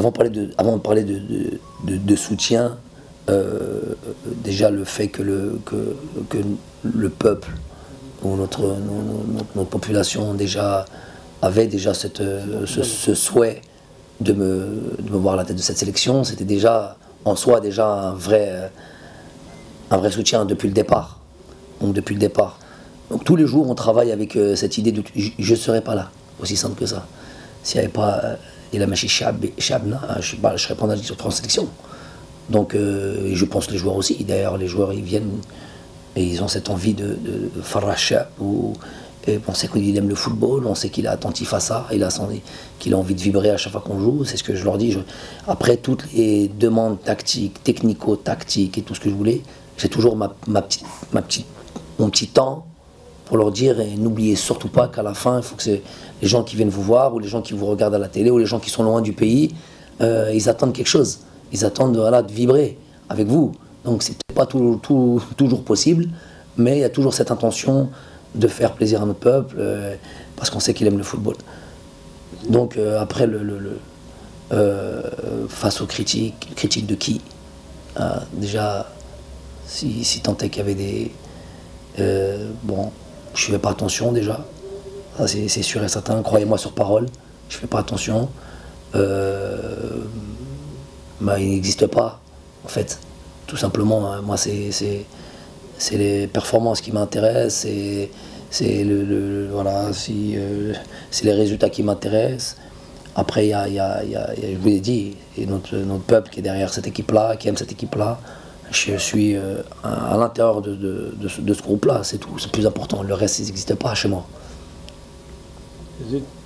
avant de parler de soutien, déjà le fait que le peuple ou notre population avait déjà ce souhait de me voir à la tête de cette sélection, c'était déjà en soi un vrai soutien depuis le départ. Donc tous les jours on travaille avec cette idée de je ne serais pas là, aussi simple que ça. S'il n'y avait pas Ilamachi Chabna, je serais pas en sélection. Donc je pense les joueurs aussi. D'ailleurs les joueurs ils viennent et ils ont cette envie de Farah Chab, et on sait qu'il aime le football, on sait qu'il est attentif à ça, qu'il a envie de vibrer à chaque fois qu'on joue, c'est ce que je leur dis. Après toutes les demandes tactiques, technico-tactiques et tout ce que je voulais, j'ai toujours mon petit temps pour leur dire, et n'oubliez surtout pas qu'à la fin, il faut que les gens qui viennent vous voir, ou les gens qui vous regardent à la télé, ou les gens qui sont loin du pays, ils attendent quelque chose. Ils attendent de vibrer avec vous. Donc c'est pas toujours possible, mais il y a toujours cette intention de faire plaisir à notre peuple, parce qu'on sait qu'il aime le football. Donc après, face aux critiques de qui déjà, si tant est qu'il y avait des... bon, je fais pas attention déjà, ça c'est sûr et certain, croyez-moi sur parole, je fais pas attention. Bah, il n'existe pas, en fait, tout simplement. Moi, c'est les performances qui m'intéressent, c'est les résultats qui m'intéressent. Après, je vous l'ai dit, et notre peuple qui est derrière cette équipe-là, qui aime cette équipe-là. Je suis à l'intérieur de ce groupe-là, c'est tout, c'est plus important. Le reste, il n'existe pas chez moi.